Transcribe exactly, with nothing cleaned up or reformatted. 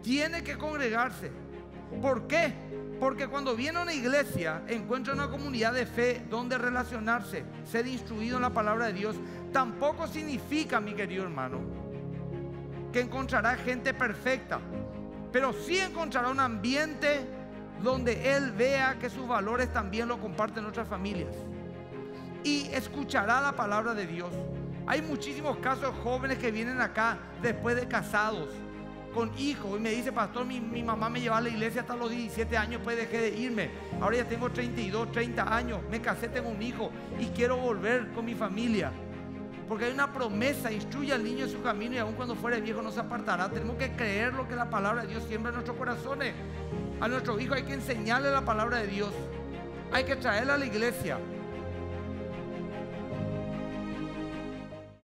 tiene que congregarse. ¿Por qué? Porque cuando viene a una iglesia, encuentra una comunidad de fe donde relacionarse, ser instruido en la palabra de Dios. Tampoco significa, mi querido hermano, que encontrará gente perfecta, pero sí encontrará un ambiente donde él vea que sus valores también lo comparten otras familias, y escuchará la palabra de Dios. Hay muchísimos casos de jóvenes que vienen acá después de casados, con hijos, y me dice: pastor, mi, mi mamá me llevaba a la iglesia hasta los diecisiete años, pues dejé de irme. Ahora ya tengo treinta y dos, treinta años, me casé, tengo un hijo y quiero volver con mi familia. Porque hay una promesa: instruye al niño en su camino y aun cuando fuere viejo no se apartará. Tenemos que creer lo que la palabra de Dios siembra en nuestros corazones. A nuestros hijos hay que enseñarle la palabra de Dios, hay que traerla a la iglesia.